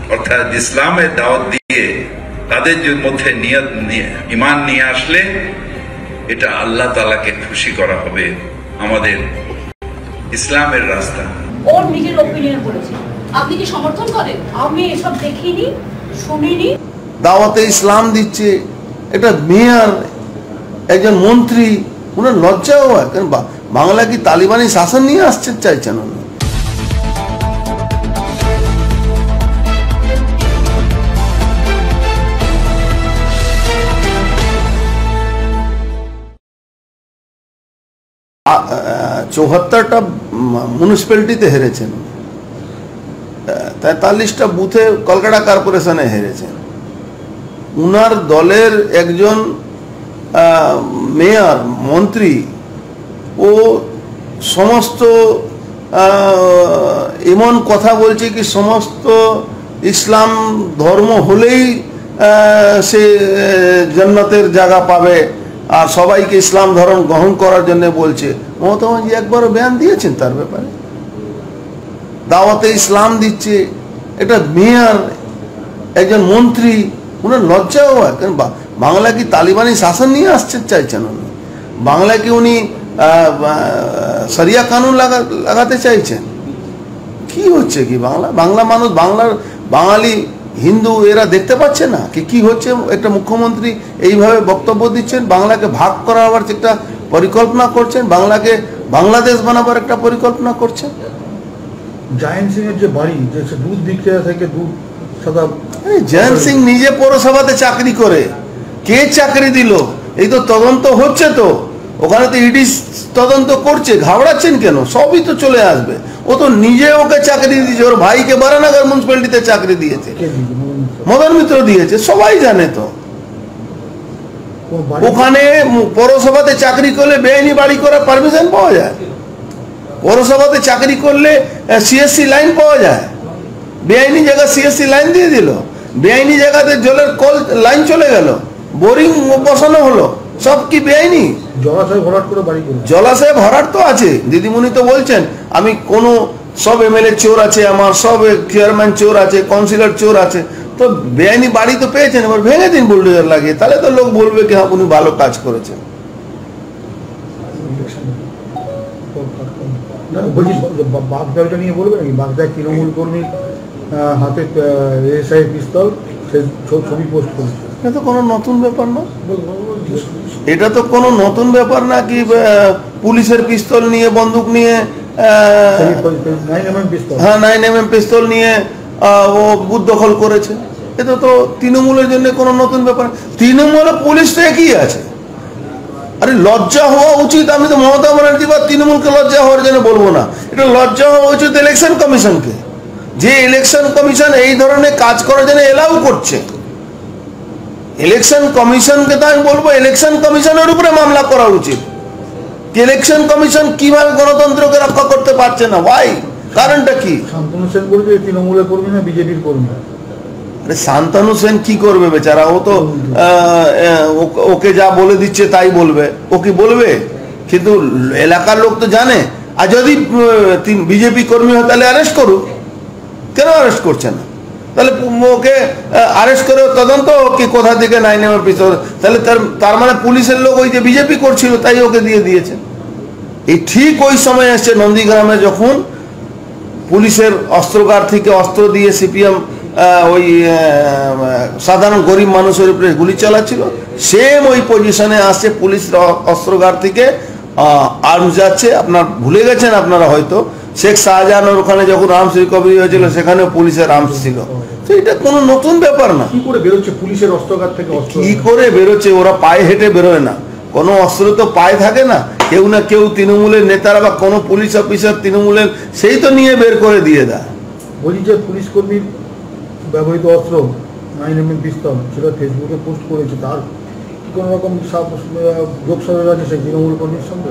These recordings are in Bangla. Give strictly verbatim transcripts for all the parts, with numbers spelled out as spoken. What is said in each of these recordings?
অর্থাৎ ইসলামের দাওয়াত দিয়ে তাদের মধ্যে নিয়ত ঈমান নিয়ে আসলে এটা আল্লাহ তাআলাকে খুশি করা হবে। আমাদের ইসলামের রাস্তা ওর নিজের অপিনিয়ন বলেছে, আপনি কি সমর্থন করেন? আমি এসব দেখিনি, শুনিনি। দাওয়াতে ইসলাম দিচ্ছে এটা মেয়র, একজন মন্ত্রী, ওনার লজ্জাও হয়। কারণ বাংলা কি তালিবানি শাসন নিয়ে আসছে চাইছেন উনি? চৌহাত্তরটা মিউনিসিপ্যালিটিতে হেরেছেন, তেতাল্লিশটা বুথে কলকাতা কর্পোরেশনে হেরেছেন। উনার দলের একজন মেয়র, মন্ত্রী, ও সমস্ত এমন কথা বলছে কি সমস্ত ইসলাম ধর্ম হলেই সে জান্নাতের জায়গা পাবে, আর সবাইকে ইসলাম ধর্ম গ্রহণ করার জন্য বলছে। মমতা ব্যানার্জি একবারও বয়ান দিয়েছেন তার ব্যাপারে? দাওয়াতে ইসলাম দিচ্ছে এটা মেয়র, একজন মন্ত্রী, ওনার লজ্জাও হয়। কারণ বাংলা কি তালিবানি শাসন নিয়ে আসছে চাইছেন উনি? বাংলায় কি উনি শরিয়া কানুন লাগা লাগাতে চাইছেন? কি হচ্ছে কি বাংলা বাংলা মানুষ, বাংলার বাঙালি হিন্দু এরা দেখতে পাচ্ছে না কি কি হচ্ছে? একটা মুখ্যমন্ত্রী এইভাবে বক্তব্য দিচ্ছেন, বাংলাকে ভাগ করাবার একটা পরিকল্পনা করছেন, বাংলাকে বাংলাদেশ বানাবার একটা পরিকল্পনা করছেন। জয়ন্ত সিং এর যে বাড়ি, যে দুধ বিক্রেতা থেকে দুধ সাদা, জয়ন্ত সিং নিজে পৌরসভাতে চাকরি করে, কে চাকরি দিল এই তো তদন্ত হচ্ছে, তো ওখানে তো ইডি তদন্ত করছে, ঘাবড়াচ্ছেন কেন? সবই তো চলে আসবে। ও তো নিজে ওকে চাকরি দিয়েছে, ওর ভাইকে বারানগর মিউনিসিপ্যালিটিতে চাকরি দিয়েছে, মদন মিত্র দিয়েছে, সবাই জানে। তো ওখানে পৌরসভাতে চাকরি করলে বেআইনি বাড়ি করার পারমিশন পাওয়া যায়, পৌরসভাতে চাকরি করলে সিএসসি লাইন পাওয়া যায়। বেআইনি জায়গা সিএসসি লাইন দিয়ে দিল, বেআইনি জায়গাতে জলের কল লাইন চলে গেল, বোরিং বসানো হলো, সব কি বেআইনি? জলাশয় ভরাট করে বাড়ি করে, জলাশয় ভরাট তো আছে। দিদিমণি তো বলছেন আমি কোনো সব এমএলএ চোর আছে, আমার সব চেয়ারম্যান চোর আছে, কাউন্সিলর চোর আছে। তো বেআইনি বাড়ি তো পেয়েছেন, এবার ভেঙে দিন বুলডোজার লাগিয়ে, তাহলে তো লোক বলবে কি হ্যাঁ উনি ভালো কাজ করেছেন। বাগদাটা নিয়ে বলবে নাকি? বাগদায় তৃণমূল কর্মীর হাতে এসআই পিস্তল, সে ছবি পোস্ট করেছে। এটা তো কোনো নতুন ব্যাপার না, এটা তো কোনো নতুন ব্যাপার না কি পুলিশের পিস্তল নিয়ে, বন্দুক নিয়ে, হ্যাঁ নাইন এম এম পিস্তল নিয়ে ও বুথ দখল করেছে। এটা তো তৃণমূলের জন্য কোনো নতুন ব্যাপার। তৃণমূল পুলিশ তো একই আছে। আরে লজ্জা হওয়া উচিত। আমি তো মমতা ব্যানার্জি বা তৃণমূলকে লজ্জা হওয়ার জন্য বলবো না, এটা লজ্জা হওয়া উচিত ইলেকশন কমিশনকে, যে ইলেকশন কমিশন এই ধরনের কাজ করার জন্য এলাও করছে। ইলেকশন কমিশনকে তো আমি বলবো ইলেকশন কমিশনের উপরে মামলা করা উচিত। ইলেকশন কমিশন কিভাবে গণতন্ত্রকে রক্ষা করতে পারছে না? ভাই কারণটা কি? শান্তনু সেন বলছে তৃণমূলের কর্মী না বিজেপির কর্মী। আরে শান্তনু সেন কি করবে বেচারা? ও তো ওকে যা বলে দিচ্ছে তাই বলবে। ও কি বলবে? কিন্তু এলাকার লোক তো জানে। আর যদি বিজেপি কর্মী হয় তাহলে অ্যারেস্ট করুক, কেন অ্যারেস্ট করছে না? তাহলে ওকে অ্যারেস্ট করে তদন্ত কি কোথা থেকে নাইন এম পিস্তল, তাহলে তার তার মানে পুলিশের লোক ওই যে বিজেপি করছিল তাই ওকে দিয়ে দিয়েছে। এই ঠিক ওই সময় এসছে নন্দীগ্রামে যখন পুলিশের অস্ত্রগার থেকে অস্ত্র দিয়ে সিপিএম ওই সাধারণ গরিব মানুষের উপরে গুলি চালাচ্ছিল, সেম ওই পজিশনে আসছে পুলিশ অস্ত্রগার থেকে আর্মস যাচ্ছে। আপনার ভুলে গেছেন আপনারা হয়তো, শেখ শাহজাহানের ওখানে যখন আর্মস রিকভারি হয়েছিল সেখানে পুলিশের আর্মস ছিল। তো এটা কোনো নতুন ব্যাপার না। কি করে বেরোচ্ছে পুলিশের অস্ত্রগার থেকে? কি করে বেরোচ্ছে? ওরা পায়ে হেঁটে বেরোয় না, কোনো অস্ত্র তো পায়ে থাকে না। কেউ না কেউ তৃণমূলের নেতারা বা কোনো পুলিশ অফিসার তৃণমূলের সেই তো নিয়ে বের করে দিয়ে দেয়। বলি যে পুলিশ কর্মীর ব্যবহৃত অস্ত্র নাইন এম এম পিস্তল, সেটা ফেসবুকে পোস্ট করেছে। তার কি কোনো রকম যোগসাজশ আছে সেই তৃণমূল কর্মীর সঙ্গে?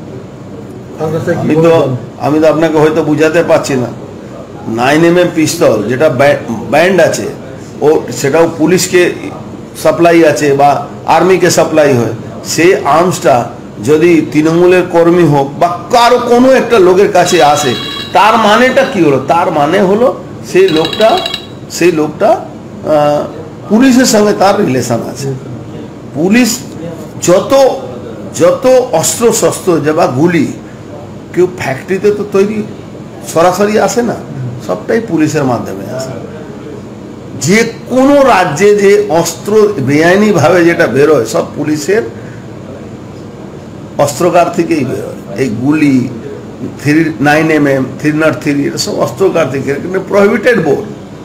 আমি তো আমি তো আপনাকে হয়তো বুঝাতে পারছি না। নাইন এম এম পিস্তল যেটা ব্যান্ড আছে, ও সেটাও পুলিশকে সাপ্লাই আছে বা আর্মিকে সাপ্লাই হয়। সেই আর্মসটা যদি তৃণমূলের কর্মী হোক বা কারো কোনো একটা লোকের কাছে আসে, তার মানেটা কি হলো? তার মানে হলো সেই লোকটা সেই লোকটা পুলিশের সঙ্গে তার রিলেশন আছে। পুলিশ যত যত অস্ত্র শস্ত্র বা গুলি কেউ ফ্যাক্টরিতে তো তৈরি সরাসরি আসে না, সবটাই পুলিশের মাধ্যমে আসে। যে কোনো রাজ্যে যে অস্ত্র বেআইনিভাবে যেটা বেরোয় সব পুলিশের অস্ত্রগার থেকেই বেরোয়। এই গুলি three nine M M three nought three এটা সব অস্ত্রগার থেকে, কিন্তু প্রহিবিটেড বোর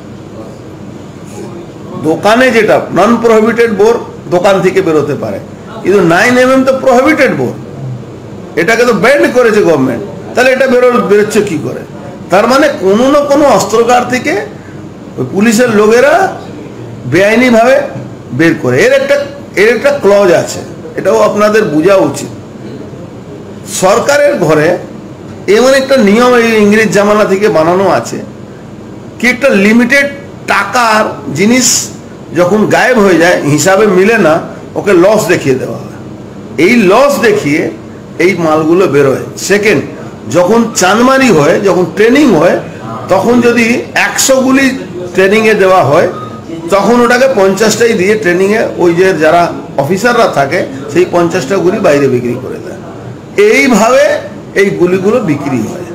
দোকানে যেটা নন প্রহিবিটেড বোর দোকান থেকে বেরোতে পারে, কিন্তু নাইন এম এম তো প্রহিবিটেড বোর, এটাকে তো ব্যান্ড করেছে গভর্নমেন্ট, তাহলে এটা বেরো বেরোচ্ছে কি করে? তার মানে কোনো না কোনো অস্ত্রগার থেকে পুলিশের লোকেরা বেআইনিভাবে বের করে। এর একটা এর একটা ক্লজ আছে, এটাও আপনাদের বোঝা উচিত। সরকারের ঘরে এমন একটা নিয়ম এই ইংরেজ জামানা থেকে বানানো আছে কি একটা লিমিটেড টাকার জিনিস যখন গায়েব হয়ে যায়, হিসাবে মিলে না, ওকে লস দেখিয়ে দেওয়া হয়। এই লস দেখিয়ে এই মালগুলো বেরোয়। সেকেন্ড, যখন চাঁদমারি হয়, যখন ট্রেনিং হয়, তখন যদি একশো গুলি ট্রেনিংয়ে দেওয়া হয়, তখন ওটাকে পঞ্চাশটাই দিয়ে ট্রেনিংয়ে ওই যে যারা অফিসাররা থাকে সেই পঞ্চাশটা গুলি বাইরে বিক্রি করে দেয়। এইভাবে এই গুলিগুলো বিক্রি হয়,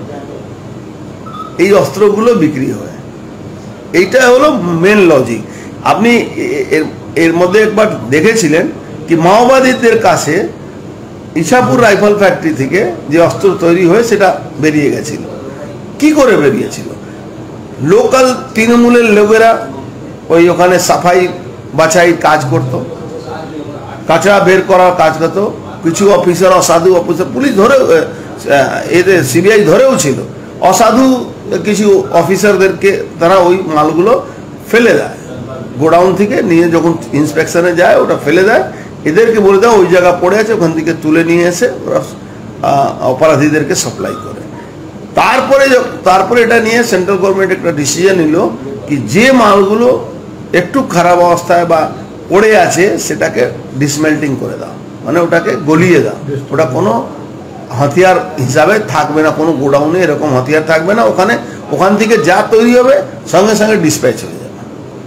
এই অস্ত্রগুলো বিক্রি হয়। এইটা হলো মেন লজিক। আপনি এর মধ্যে একবার দেখেছিলেন কি মাওবাদীদের কাছে ইছাপুর রাইফেল ফ্যাক্টরি থেকে যে অস্ত্র তৈরি হয়ে সেটা বেরিয়ে গেছিল। কি করে বেরিয়েছিল? লোকাল তৃণমূলের লোকেরা ওই ওখানে সাফাই বাছাই কাজ করত, কাঁচা বের করার কাজ করতো। কিছু অফিসার, অসাধু অফিসার, পুলিশ ধরেও এদের সিবিআই ধরেও ছিল, অসাধু কিছু অফিসারদেরকে তারা ওই মালগুলো ফেলে দেয় গোডাউন থেকে নিয়ে, যখন ইন্সপেকশনে যায় ওটা ফেলে দেয়, এদেরকে বলে দেয় ওই জায়গা পড়ে আছে, ওখান থেকে তুলে নিয়ে এসে ওরা অপরাধীদেরকে সাপ্লাই করে। তারপরে তারপরে এটা নিয়ে সেন্ট্রাল গভর্নমেন্ট একটা ডিসিশন নিল কি যে মালগুলো একটু খারাপ অবস্থায় বা পড়ে আছে সেটাকে ডিসমেল্টিং করে দাও, মানে ওটাকে গলিয়ে দাও, ওটা কোনো হাতিয়ার হিসাবে থাকবে না, কোনো গোডাউনে এরকম হাতিয়ার থাকবে না, ওখানে ওখান থেকে যা তৈরি হবে সঙ্গে সঙ্গে ডিসপ্যাচ হয়ে যাবে।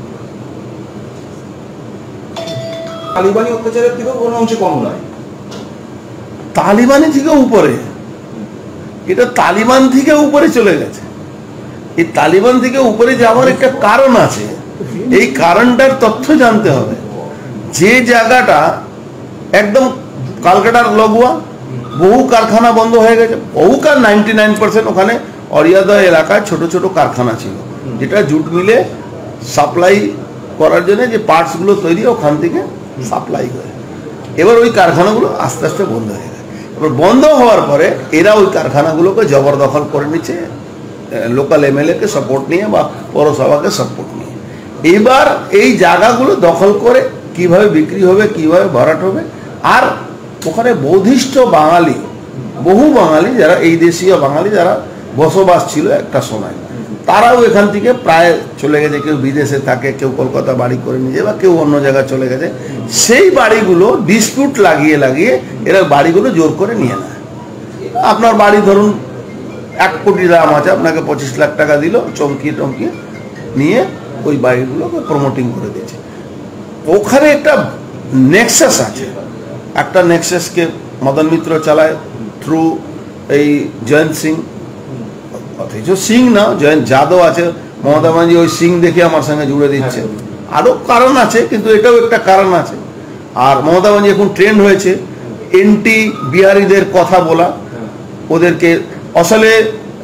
তালিবানি অত্যাচারের থেকেও কোনো অংশে কম নয়, তালিবানি থেকে উপরে, এটা তালিবান থেকে উপরে চলে গেছে। এই তালিবান থেকে উপরে যাওয়ার একটা কারণ আছে, এই কারণটার তথ্য জানতে হবে। যে জায়গাটা একদম কালকাটার লগোয়া, বহু কারখানা বন্ধ হয়ে গেছে, বহু কার নাইনটি নাইন পার্সেন্ট ওখানে অরিয়াদয় এলাকায় ছোট ছোট কারখানা ছিল, যেটা জুট মিলে সাপ্লাই করার জন্য যে পার্টসগুলো তৈরি ওখান থেকে সাপ্লাই করে। এবার ওই কারখানাগুলো আস্তে আস্তে বন্ধ হয়ে গেছে। এবার বন্ধ হওয়ার পরে এরা ওই কারখানাগুলোকে জবরদখল করে নিচ্ছে, লোকাল এমএলএ কে সাপোর্ট নিয়ে বা পৌরসভাকে সাপোর্ট নিয়ে। এবার এই জায়গাগুলো দখল করে কিভাবে বিক্রি হবে, কিভাবে ভরাট হবে। আর ওখানে বৌদ্ধিষ্ট বাঙালি, বহু বাঙালি যারা এই দেশীয় বাঙালি যারা বসবাস ছিল একটা সময়, তারাও এখান থেকে প্রায় চলে গেছে। কেউ বিদেশে থাকে, কেউ কলকাতা বাড়ি করে নিয়ে, বা কেউ অন্য জায়গায় চলে গেছে। সেই বাড়িগুলো ডিসপিউট লাগিয়ে লাগিয়ে এরা বাড়িগুলো জোর করে নিয়ে নেয়। আপনার বাড়ি ধরুন এক কোটি দাম আছে, আপনাকে পঁচিশ লাখ টাকা দিল, চমকিয়ে টমকিয়ে নিয়ে ওই বাড়িগুলোকে প্রমোটিং করে দিয়েছে। ওখানে একটা নেক্সাস আছে, একটা নেক্সাসকে মদন মিত্র চালায় থ্রু এই জয়ন্ত সিং, অথচ সিং না, জয়ন্ত যাদব আছে, মমতা ব্যানার্জি ওই সিং দেখে আমার সঙ্গে জুড়ে দিচ্ছে। আরও কারণ আছে, কিন্তু এটাও একটা কারণ আছে। আর মমতা ব্যানার্জি এখন ট্রেন্ড হয়েছে এন্টি বিহারিদের কথা বলা, ওদেরকে আসলে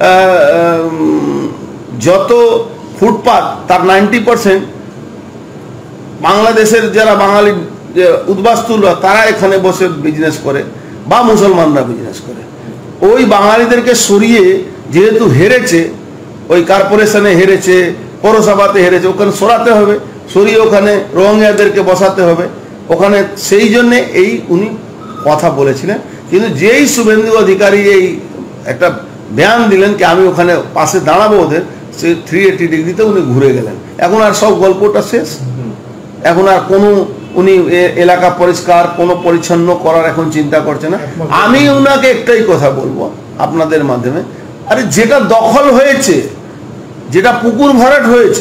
যত ফুটপাত তার নাইনটি পার্সেন্ট বাংলাদেশের যারা বাঙালি উদ্বাস্তুরা তারা এখানে বসে বিজনেস করে, বা মুসলমানরা বিজনেস করে। ওই বাঙালিদেরকে সরিয়ে, যেহেতু হেরেছে, ওই কর্পোরেশনে হেরেছে, পৌরসভাতে হেরেছে, ওখানে সরাতে হবে, সরিয়ে ওখানে রোহিঙ্গাদেরকে বসাতে হবে ওখানে। সেই জন্যে এই উনি কথা বলেছিলেন। কিন্তু যেই শুভেন্দু অধিকারী এই একটা বয়ান দিলেন কি আমি ওখানে পাশে দাঁড়াবো ওদের, সে থ্রি এইটি ডিগ্রিতে উনি ঘুরে গেলেন। এখন আর সব গল্পটা শেষ, এখন আর কোনো উনি এলাকা পরিষ্কার কোনো পরিচ্ছন্ন করার এখন চিন্তা করছে না। আমি উনাকে একটাই কথা বলবো আপনাদের মাধ্যমে, আরে যেটা দখল হয়েছে, যেটা পুকুর ভরাট হয়েছে,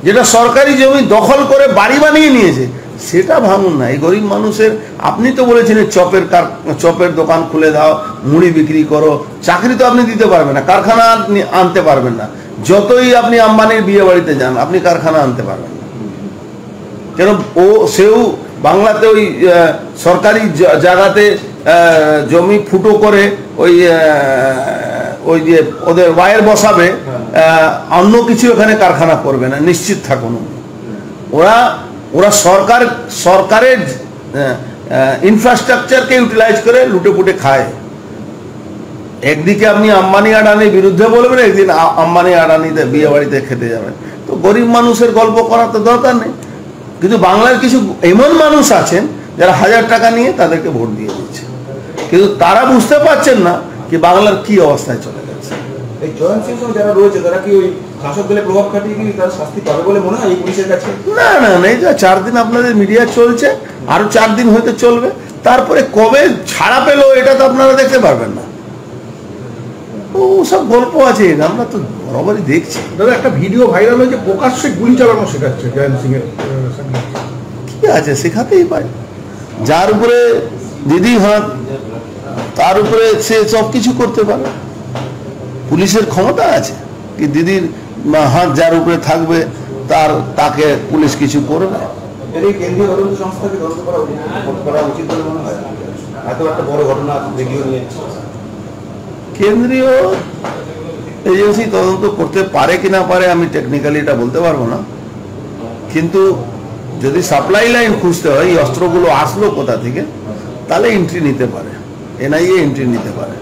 যেটা সরকারি জমি দখল করে বাড়ি বানিয়ে নিয়েছে সেটা ভাঙুন না। এই গরিব মানুষের, আপনি তো বলেছেন চপের কার চপের দোকান খুলে দাও, মুড়ি বিক্রি করো, চাকরি তো আপনি দিতে পারবেন না, কারখানা আনতে পারবেন না। যতই আপনি আম্বানির বিয়ে বাড়িতে যান আপনি কারখানা আনতে পারবেন না, কেন ও সেও বাংলাতে ওই সরকারি জায়গাতে জমি ফুটো করে ওই ওই যে ওদের ওয়ার বসাবে, অন্য কিছু এখানে কারখানা করবে না, নিশ্চিত থাকুন। ওরা ওরা সরকার সরকারের ইনফ্রাস্ট্রাকচারকে ইউটিলাইজ করে লুটে পুটে খায়। একদিকে আপনি আম্বানি আডানির বিরুদ্ধে বলবেন, একদিন আম্বানি আডানিতে বিয়ে বাড়িতে খেতে যাবেন। তো গরিব মানুষের গল্প করার তো দরকার নেই। কিন্তু বাংলার কিছু এমন মানুষ আছেন যারা হাজার টাকা নিয়ে তাদেরকে ভোট দিয়ে দিচ্ছে, কিন্তু তারা বুঝতে পারছেন না কি বাংলার কি অবস্থায় চলে গেছে। এই জয়ন্ত সিং যারা রয়েছে তারা কি ওই শাসক দলের প্রভাব খাটিয়ে কি তারা শাস্তি পাবে বলে মনে হয় এই পুলিশের কাছে? না না না, এই যে চার দিন আপনাদের মিডিয়া চলছে, আরো চার দিন হয়তো চলবে, তারপরে কবে ছাড়া পেলো এটা তো আপনারা দেখতে পারবেন না। ও সব গল্প আছে, আমরা তো বরাবরই দেখছি। দাদা একটা ভিডিও ভাইরাল হয়েছে, প্রকাশ্যে গুলি চালানো শেখাচ্ছে জয়ন্ত সিং এর। কি আছে, শেখাতেই পারে। যার উপরে দিদি হাত তার উপরে সে সব কিছু করতে পারে। পুলিশের ক্ষমতা আছে কি দিদির হাত যার উপরে থাকবে তার তাকে পুলিশ কিছু করবে। এর এই কেন্দ্রীয় তদন্ত সংস্থাকে তদন্ত করা উচিত করা উচিত বলে মনে হয়? এত একটা বড় ঘটনা ভিডিও নিয়ে কেন্দ্রীয় এজেন্সি তদন্ত করতে পারে কি না পারে আমি টেকনিক্যালি এটা বলতে পারবো না, কিন্তু যদি সাপ্লাই লাইন খুঁজতে হয় এই অস্ত্রগুলো আসলো কোথা থেকে, তাহলে এন্ট্রি নিতে পারে, এনআইএ এন্ট্রি নিতে পারে।